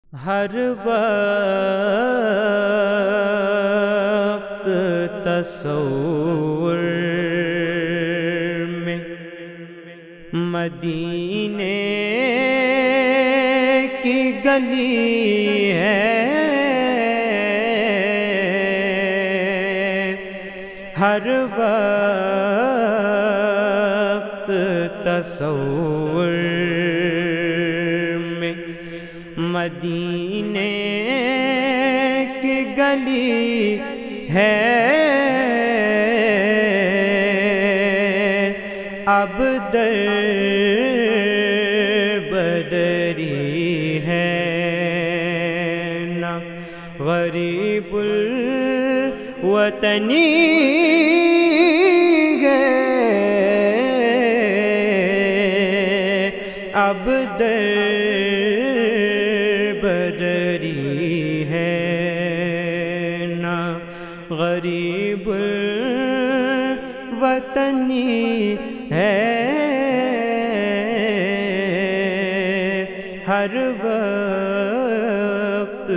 ہر وقت تصور میں مدینے کی گلی ہے، ہر وقت تصور میں مدینے کی گلی ہے، اب در بدری ہے نہ غریب الوطنی ہے، اب در بدری ہے نہ غریب الوطنی ہے، ہر وقت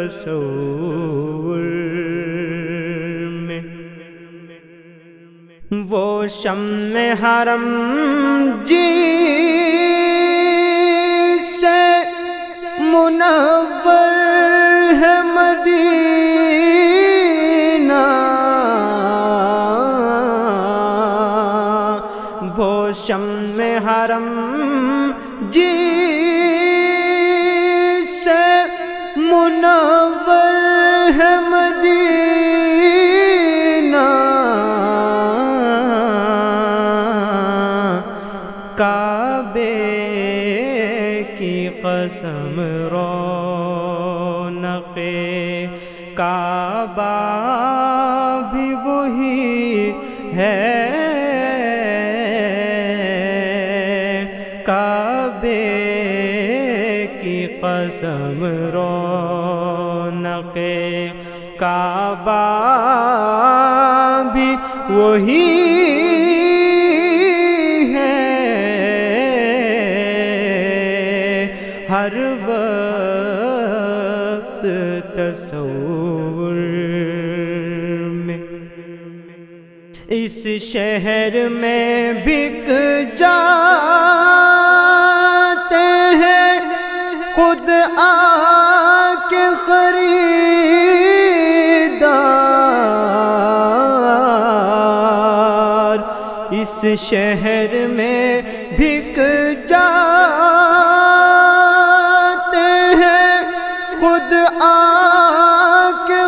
تصور میں وہ شمع حرم جی سے منور ہے مدینہ، وہ شمع حرم جی سے منور ہے مدینہ، کعبے کی قسم رونق کعبہ بھی وہی ہے، کعبے کی قسم رونق کعبہ بھی وہی ہے، ہر وقت تصور میں اس شہر میں بک جاتے ہیں خود آ کے خریدار، اس شہر میں بک جاتے ہیں خود آ کے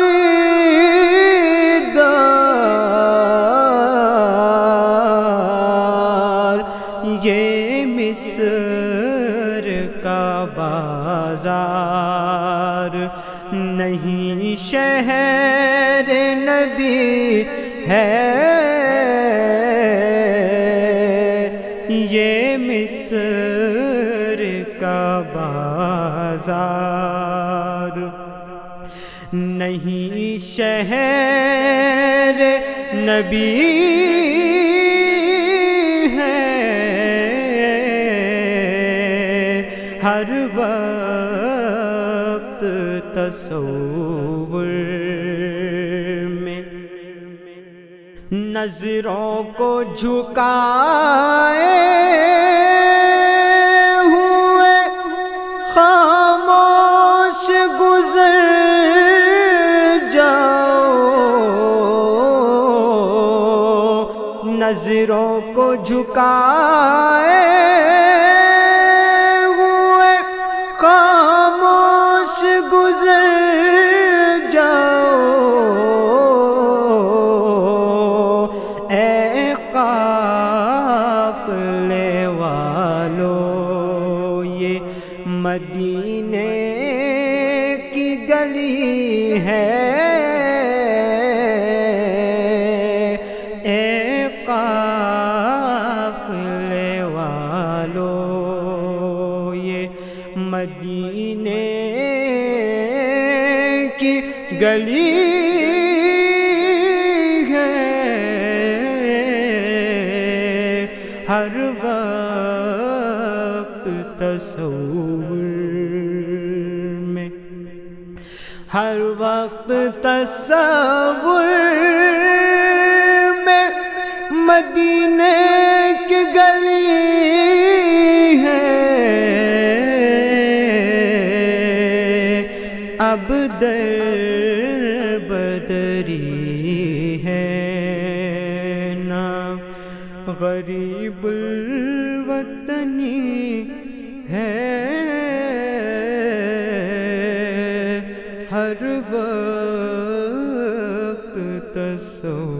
خریدار، یہ مصر کا بازار نہیں شہر نبی ہے، یہ مصر کا بازار نہیں شہر نبی ہے، ہر وقت تصور میں نظروں کو جھکائے ہوئے خاموش گزر جاؤ، نظروں کو جھکائے ہوئے خاموش گزر جاؤ، اے قافلے والو یہ مدینے کی گلی ہے، اے قافلے والو یہ مدینے کی گلی ہے، ہر وقت تصور ہر وقت تصور میں مدینے کی گلی ہے، اب در بدری ہے نا، غریب الوطنی ہے، ہر وقت تصور